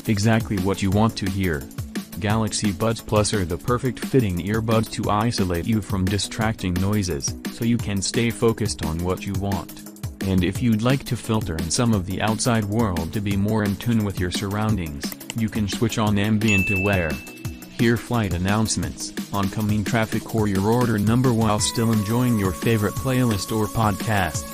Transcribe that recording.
Exactly what you want to hear. Galaxy Buds Plus are the perfect fitting earbuds to isolate you from distracting noises, so you can stay focused on what you want. And if you'd like to filter in some of the outside world to be more in tune with your surroundings, you can switch on ambient aware. Hear flight announcements, oncoming traffic or your order number while still enjoying your favorite playlist or podcast.